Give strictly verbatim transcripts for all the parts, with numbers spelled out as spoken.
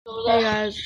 Hey guys.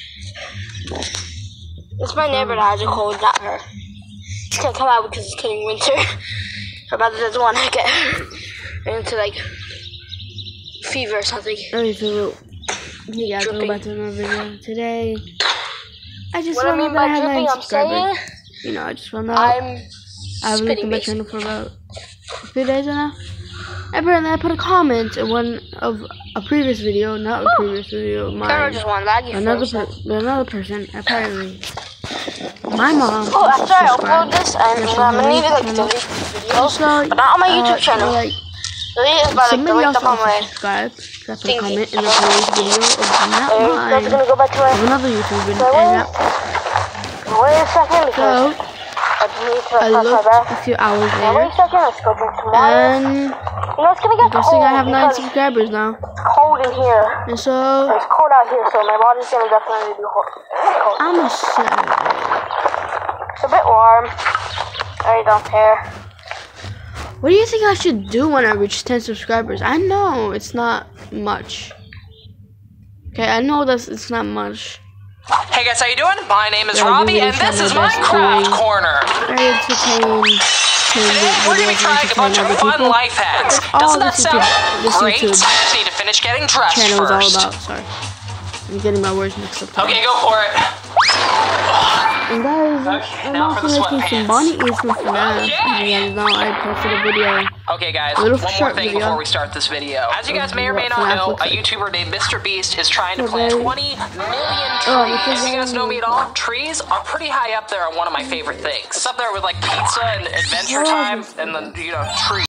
It's my neighbor that has a cold, not her. She can't come out because it's getting winter. Her mother doesn't want to get her into like fever or something. Okay, so you guys, welcome back to another video. Today, I just What I found out mean that I by have dripping, nine I'm saying subscribers. You know, I just found out. I'm I've been spitting on my basically. channel for about a few days now. Apparently, I put a comment in one of a previous video, not a previous video, Camera mine. just went laggy for Another a per second. another person, apparently. My mom. Oh, after I upload subscribed. this, I'm, Yes, I'm gonna my need to like channel. delete these videos, Also, but not on my YouTube uh, channel. Like, Delete is by like somebody delete else them on also my. subscribed. I put a thingy. comment in the previous video of not And mine, that's gonna go back to of my. another YouTuber, So and wait, that, wait a second because so I just need to I touch my looked breath. a few hours Now wait later, a second, let's go drink some water. and You know it's gonna get I'm guessing cold I have nine because subscribers now. it's cold in here. And so It's cold out here, so my body's gonna definitely be cold. I'm a seven. It's a bit warm. I don't care. What do you think I should do when I reach ten subscribers? I know it's not much. Okay, I know that it's not much. Hey guys, how you doing? My name is Yeah, Robbie, really and this try is my my best craft doing- corner. Very entertaining. Today we're gonna be trying a bunch of fun life hacks. All Doesn't that this sound YouTube- this great? YouTube Just need to finish getting dressed Channel is all first. about. Sorry, I'm getting my words mixed up. Okay, go for it. And guys, Okay, I'm now for also the making some sweatpants. Bonnie Eastman for that. Okay. And now I posted a video. Okay guys, Little one more short thing video. before we start this video. As you guys may or may What not FNAF know, looks a like. YouTuber named Mister Beast is trying to Okay. plant twenty million Oh, trees. because If you guys know me at all, I- trees are pretty high up there on one of my favorite things. It's up there with like pizza and Adventure What? Time and the, you know, trees.